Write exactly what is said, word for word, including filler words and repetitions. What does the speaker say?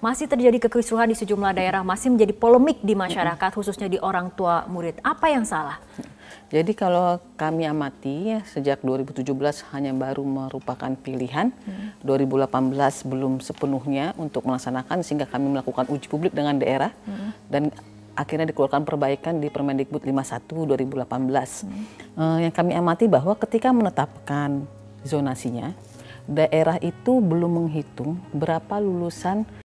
masih terjadi kekisruhan di sejumlah daerah, masih menjadi polemik di masyarakat, khususnya di orang tua murid. Apa yang salah? Jadi kalau kami amati ya, sejak dua ribu tujuh belas hanya baru merupakan pilihan, hmm. dua ribu delapan belas belum sepenuhnya untuk melaksanakan, sehingga kami melakukan uji publik dengan daerah, hmm. dan akhirnya dikeluarkan perbaikan di Permendikbud lima puluh satu dua ribu delapan belas. Hmm. Uh, yang kami amati bahwa ketika menetapkan zonasinya, daerah itu belum menghitung berapa lulusan